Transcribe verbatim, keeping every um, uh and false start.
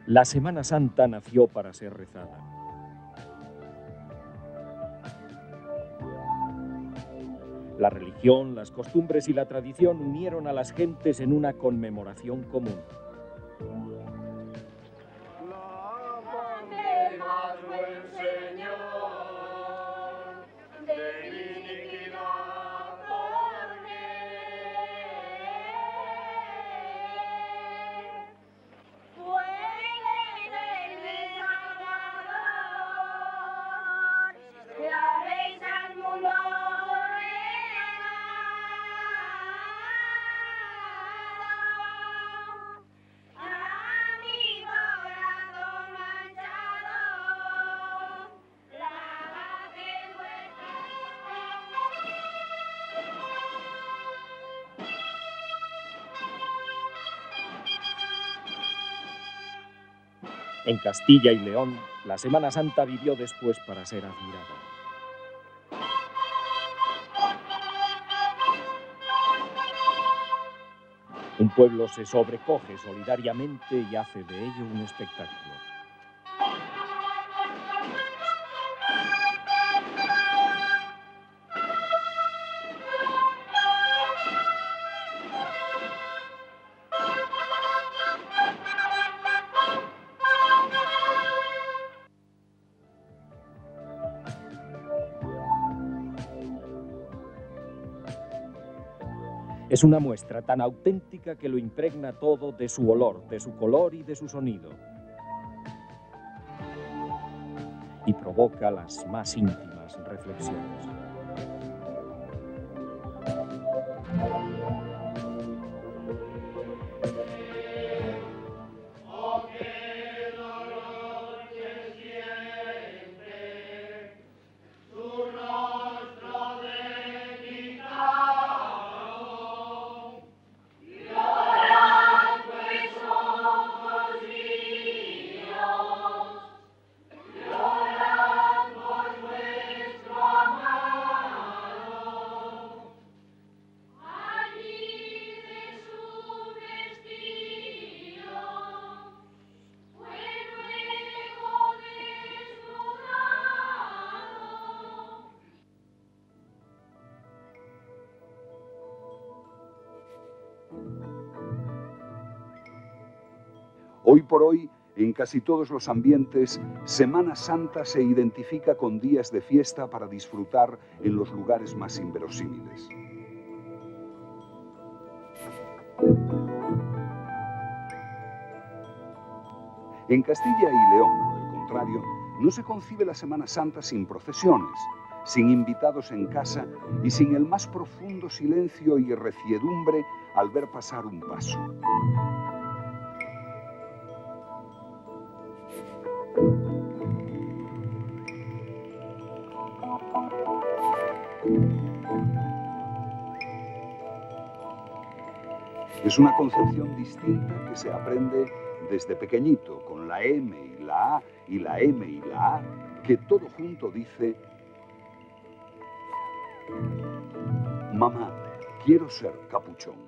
La Semana Santa nació para ser rezada. La religión, las costumbres y la tradición unieron a las gentes en una conmemoración común. En Castilla y León, la Semana Santa vivió después para ser admirada. Un pueblo se sobrecoge solidariamente y hace de ello un espectáculo. Es una muestra tan auténtica que lo impregna todo de su olor, de su color y de su sonido. Y provoca las más íntimas reflexiones. Hoy por hoy, en casi todos los ambientes, Semana Santa se identifica con días de fiesta para disfrutar en los lugares más inverosímiles. En Castilla y León, por el contrario, no se concibe la Semana Santa sin procesiones, sin invitados en casa y sin el más profundo silencio y reciedumbre al ver pasar un paso. Es una concepción distinta que se aprende desde pequeñito, con la M y la A y la M y la A, que todo junto dice: mamá, quiero ser capuchón.